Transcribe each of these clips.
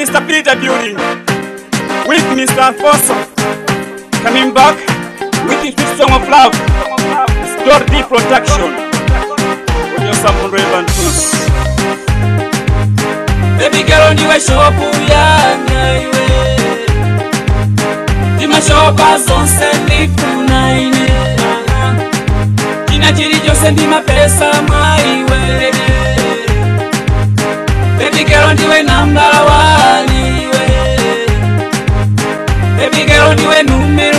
Mr. Peter building with Mr. Alfonso coming back with the fifth song of love. Store D production. When you're someone relevant tools. Baby girl ndiwe shopu yanga iwe Dima shopa zonse ndifuna ine Kina chiri chose ndima pesa maiwe Baby girl ndiwe number one iwe Baby girl ndiwe numero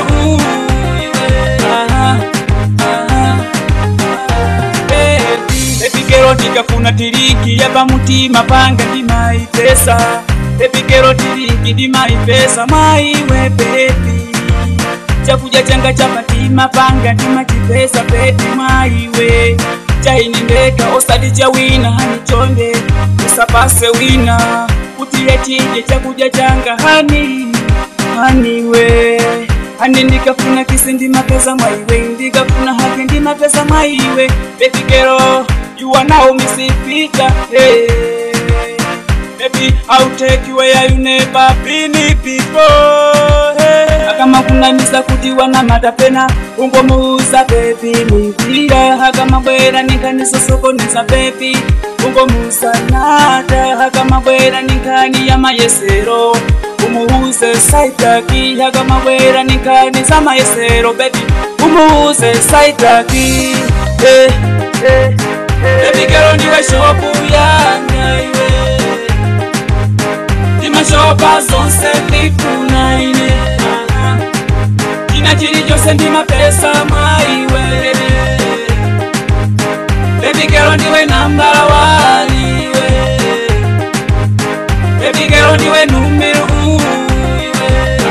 Baby girl tikafuna tiriki yaba mutima panga ndima ipesa Baby girl tiriki ndima ipesa maiwe baby Chakuja changa chapatima panga ndima chipesa baby maiwe Chaini ndeka osadi cha wina hani chonde usapase wina Utile tije chakuja changa hani we Hani ndikafuna kisi ndima pesa maiwe Ndikafuna haki ndima pesa maiwe Baby girl you are now Missy Peter, hey. Baby, I'll take you where you never been before, hey. Akama kuna nisa kutiwa na matapena Ungo muuza baby mwitira Hakama bwera nikani sosoko nisa baby Ungo muuza nata Hakama bwera nikani ya mayesero Umuuze saitaki Hakama bwera nikani za mayesero baby Umuuze saitaki, hey, hey. Baby girl ndiwe shopu yanga iwe Dima shopa zonse ndifuna ine Kina chiri chose ndima pesa maiwe Baby girl ndiwe number one iwe Baby girl ndiwe numero iwe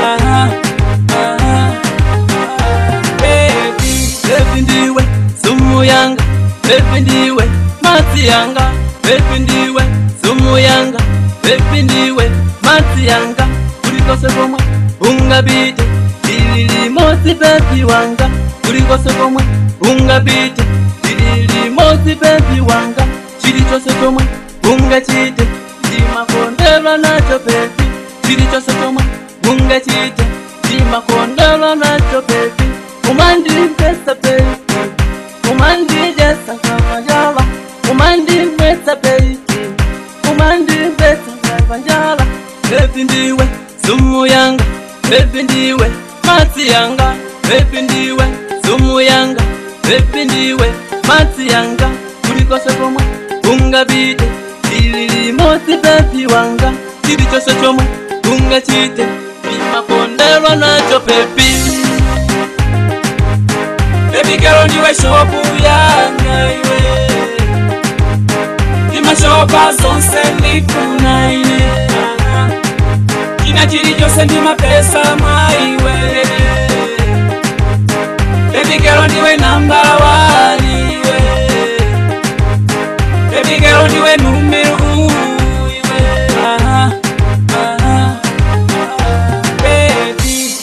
Baby ndiwe sumu yanga Baby ndiwe mati yanga Baby ndiwe sumu yanga Baby ndiwe mati yanga Urikose komwe ungabite Ilili mosi baby wanga Urikose komwe ungabite Ilili mosi baby wanga Chiri chose komwe ungachite Dima kondela nacho baby Chiri chose komwe ungachite Dima kondela nacho baby Umandi pesa baby Umandi jesa kavanjala Umandi pesa baby Umandi pesa kavanjala Baby ndiwe sumu yanga Baby ndiwe mati yanga Baby ndiwe sumu yanga Baby ndiwe mati yanga Urikose komwe ungabite Ilili mosi baby wanga Chiri chose chomwe ungachite Bima kondelwa nacho baby Baby girl ndiwe shopu yanga iwe Dima shopa zonse ndifuna ine Kina chiri chose ndima pesa maiwe Baby girl ndiwe number one iwe Baby girl ndiwe numero iwe Baby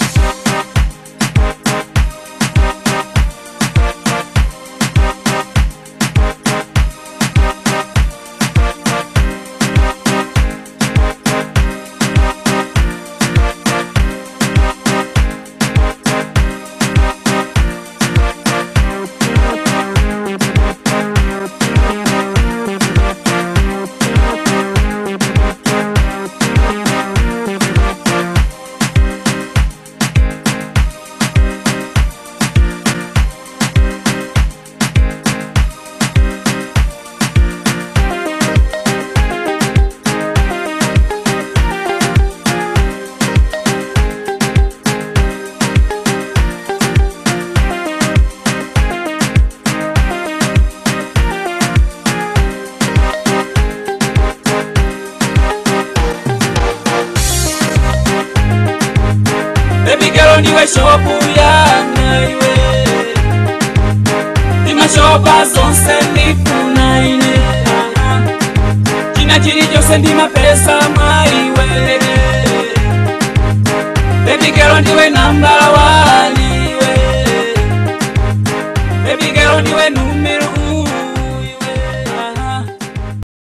Baby girl ndiwe shopu yanga iwe Dima shopa zonse ndifuna ine Kina chiri chose ndima pesa maiwe Baby girl ndiwe number